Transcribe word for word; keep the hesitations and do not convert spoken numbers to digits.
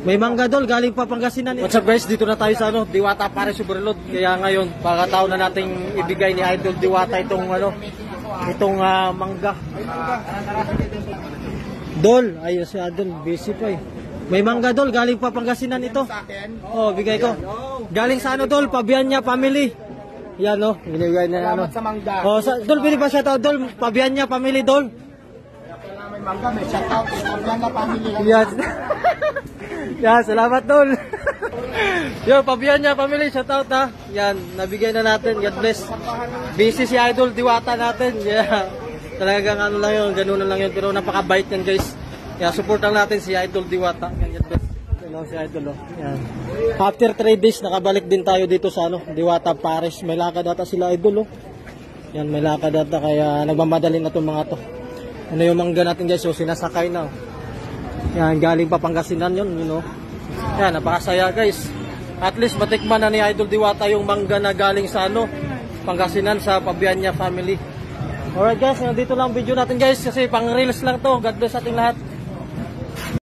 May mangga dol, galing pa Pangasinan. What's up guys, dito na tayo sa ano, Diwata Pares Overload. Kaya ngayon, pagkataon na nating ibigay ni Idol Diwata itong ano, itong uh, mangga. Dol, ayun si Idol, busy pa eh. May mangga dol, galing pa Pangasinan ito. Oh, bigay ko. Galing sa ano dol, Pabianya family. Yan oh, binigay na ano. Oh, sa, dol, bili pa siya tao dol, Pabianya family dol. May mangga, may shout out sa Pabianya family. Yes. Yan, salamat dol. Yo, Pabianya family, shout out ha. Yan, nabigay na natin. God bless. Busy si Idol Diwata natin. Yeah. Talagang ano lang yun, ganun lang yun. Pero napakabait yan guys. Yeah, supportan natin si Idol Diwata. Yan, God bless. Hello si Idol oh. Yan. After three days, nakabalik din tayo dito sa ano, Diwata Pares. May lakad ata sila Idol oh. Yan, may lakad ata kaya nagmamadali na itong mga to. Ano yung mangga natin guys, so sinasakay na oh. Yan, galing pa Pangasinan yun, you know. Yan, napakasaya guys. At least matikman na ni Idol Diwata yung mangga na galing sa ano, Pangasinan sa Pabianya family. Alright guys, dito lang video natin guys kasi pang reels lang to. God bless ating lahat.